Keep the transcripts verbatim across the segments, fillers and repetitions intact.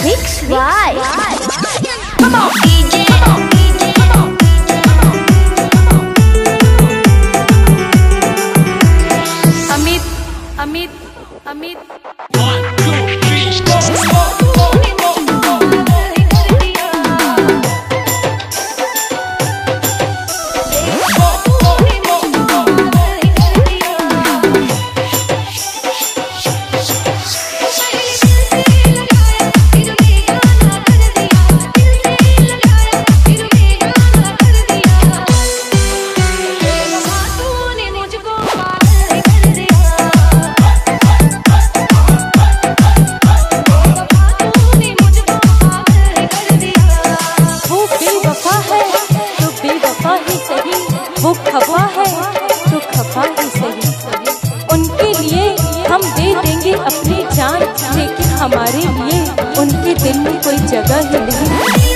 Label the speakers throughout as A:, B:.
A: Mix by
B: Come on D J, come on D J, come on D J, come on Amit, Amit, Amit. One, two, three, go, go, go.
C: वो खफा है तो खफा ही सही, उनके लिए हम दे देंगे अपनी जान, लेकिन हमारे लिए उनके दिल में कोई जगह ही नहीं।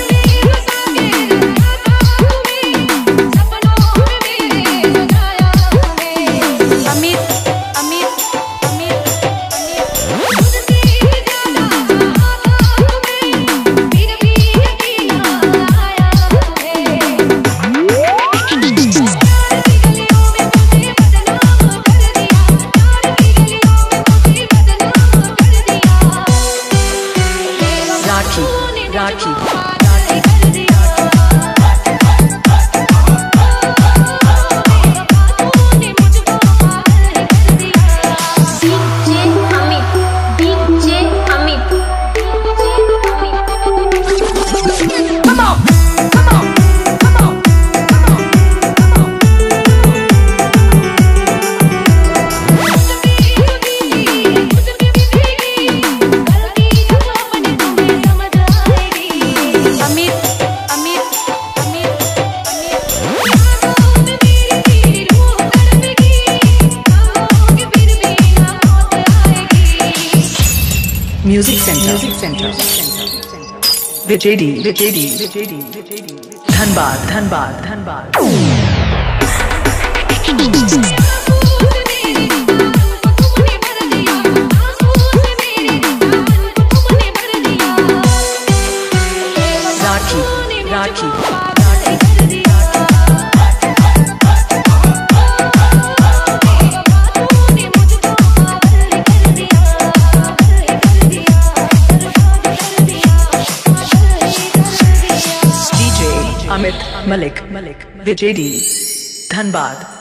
B: Rachi, Music Center, Music Center, Vijaydi, Vijaydi, Vijaydi, Dhanbad, Dhanbad, Dhanbad. Rachi, Rachi. Amit Malik, Malik, Vijaydi, Dhanbad.